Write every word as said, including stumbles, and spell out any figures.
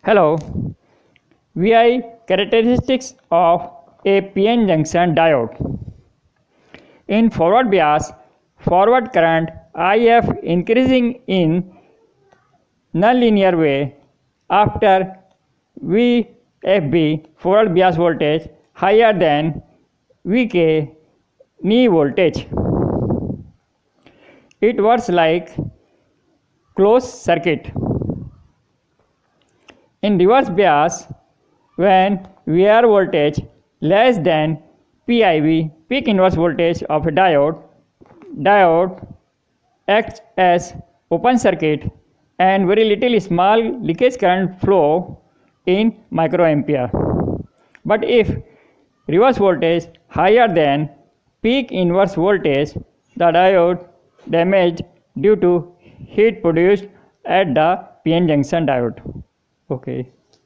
Hello, V I characteristics of a P N junction diode. In forward bias, forward current I F increasing in nonlinear way after V F B forward bias voltage higher than V K knee voltage. It works like closed circuit. In reverse bias, when V R voltage less than P I V, peak inverse voltage of a diode, diode acts as open circuit and very little small leakage current flow in microampere. But if reverse voltage higher than peak inverse voltage, the diode damaged due to heat produced at the P N junction diode. Okay.